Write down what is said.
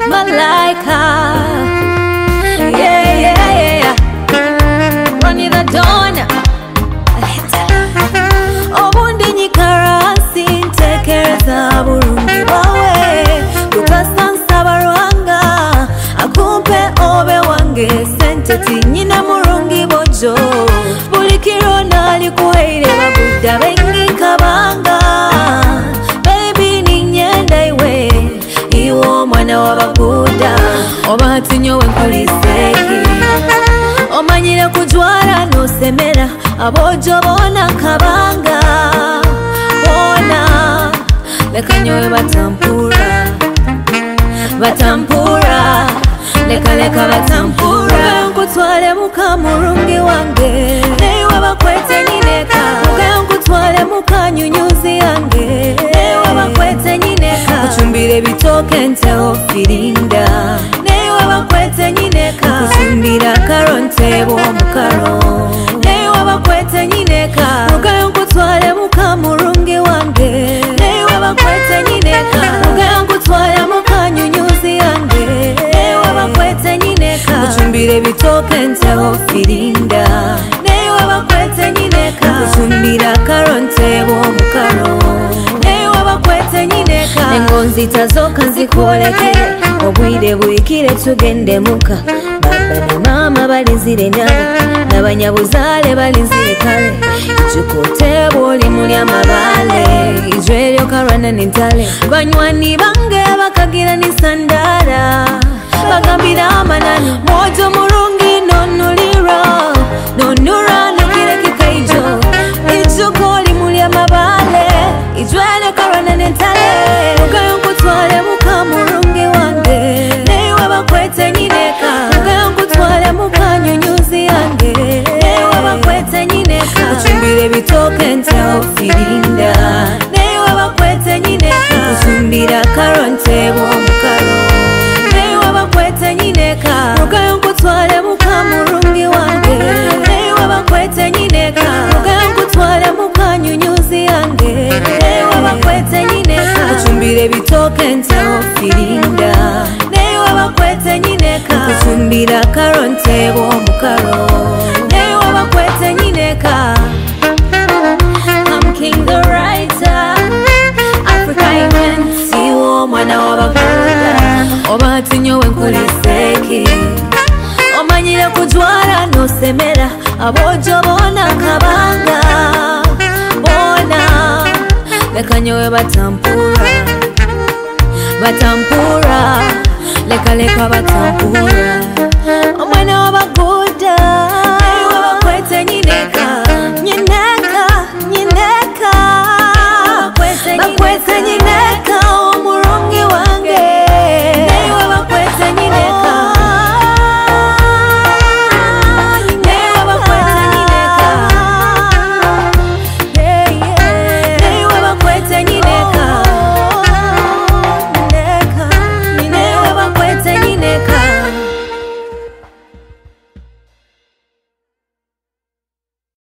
Malaika. Yeah, yeah, yeah. Running the dawn. Obundi nyikarasi ntekereza bulungi bwawe. Kutasansa barwanga akumpe obe wange sente tinyina murungi bojo. Bulikiro nali kuheire babuda bengi kabanga. Baby ninyenda iwe iwo mwana wababuda. Obahati nyowe nkuliseki omanyire kujwara nosemera abojo bona kabanga. Bona leka nyowe batampura batampura leka leka batampura. Nkutwale muka murungi wange newe bakwete nyineka. Nkutwale muka nyunyuzi yange newe bakwete nyineka. Kuchumbire bitoke nteho firinda newe bakwete nyineka. Kuchumbira karo ntebo mukaro newe bakwete nyineka. Nkutwale muka murungi wange newe bakwete nyineka. Nkutwale muka nyunyuzi yange newe bakwete nyineka. Kuchumbire bitoke nteho firinda newe bakwete nyineka. Kuchumbira karo ntebo mukaro newe bakwete nyineka. Engonzi tazoka nzikoleke obwire buyikire tugende muka. Baba na mama balinzire nyabe n'abanyabuzale balinzire kale. Ijukote boli muli amabale ijweryo karwana n'entale. Banywani bange bakagira nisandara bagambira amanani mojo murungi nonulira nonura nokire kikaijo. Ijukoli muli amabale ijweryo karwana n'entale. Rugayo nkutwale muka murungi wange newe bakwete nyineka. Rugayo nkutwale muka nyunyuzi yange newe bakwete nyineka. Kuchumbire bitoke nteho firinda newe bakwete nyineka. Kuchumbira karo ntebo mukaro newe bakwete nyineka. Rugayo nkutwale muka murungi wange newe bakwete nyineka. Rugayo nkutwale muka nyunyuzi yange newe bakwete nyineka. Kuchumbire bitoke nteho firinda newe bakwete nyineka. Kuchumbira karo ntebo mukaro newe bakwete nyineka. I'm King the writer, Africa immense, iwo mwana wababuda. Obahati nyowe nkuliseki omanyire kujwara nosemera abojo bona kabanga. Bona leka nyowe batampura batampura leka leka batampura. Omwana wababuda